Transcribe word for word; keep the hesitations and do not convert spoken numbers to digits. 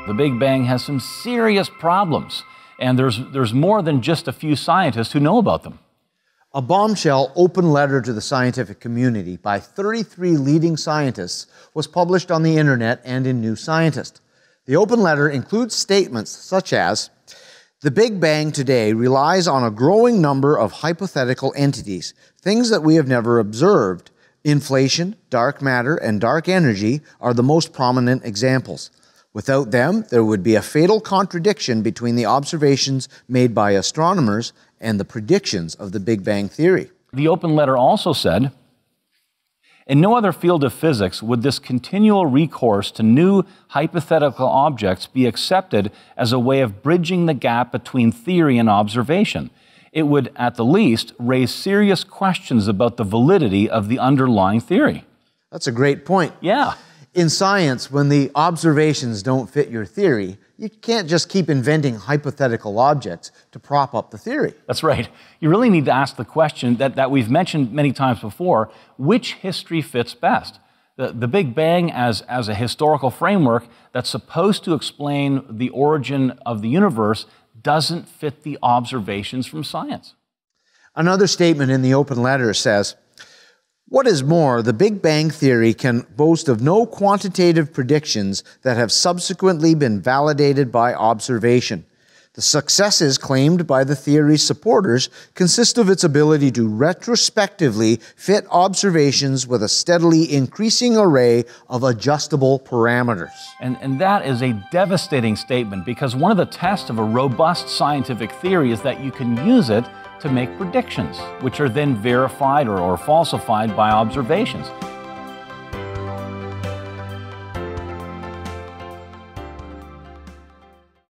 the Big Bang has some serious problems, and there's, there's more than just a few scientists who know about them. A bombshell open letter to the scientific community by thirty-three leading scientists was published on the internet and in New Scientist. The open letter includes statements such as, "The Big Bang today relies on a growing number of hypothetical entities, things that we have never observed. Inflation, dark matter, and dark energy are the most prominent examples. Without them, there would be a fatal contradiction between the observations made by astronomers and the predictions of the Big Bang theory." The open letter also said, "In no other field of physics would this continual recourse to new hypothetical objects be accepted as a way of bridging the gap between theory and observation. It would, at the least, raise serious questions about the validity of the underlying theory." That's a great point. Yeah. In science, when the observations don't fit your theory, you can't just keep inventing hypothetical objects to prop up the theory. That's right. You really need to ask the question that, that we've mentioned many times before: which history fits best? The, the Big Bang as, as a historical framework that's supposed to explain the origin of the universe doesn't fit the observations from science. Another statement in the open letter says, "What is more, the Big Bang theory can boast of no quantitative predictions that have subsequently been validated by observation. The successes claimed by the theory's supporters consist of its ability to retrospectively fit observations with a steadily increasing array of adjustable parameters." And, and that is a devastating statement, because one of the tests of a robust scientific theory is that you can use it to make predictions, which are then verified or, or falsified by observations.